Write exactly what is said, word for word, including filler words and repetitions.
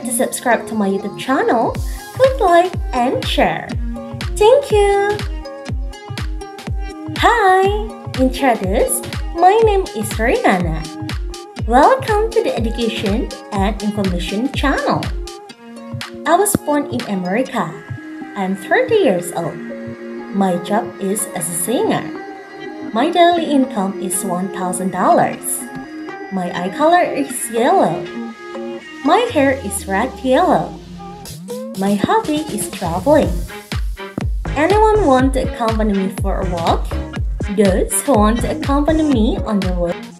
to subscribe to my YouTube channel, click like and share. Thank you! Hi! Introduce, my name is Rihanna. Welcome to the Education and Information channel. I was born in America. I'm thirty years old. My job is as a singer. My daily income is one thousand dollars. My eye color is yellow. My hair is red yellow. My hobby is traveling. Anyone want to accompany me for a walk? Those who want to accompany me on the road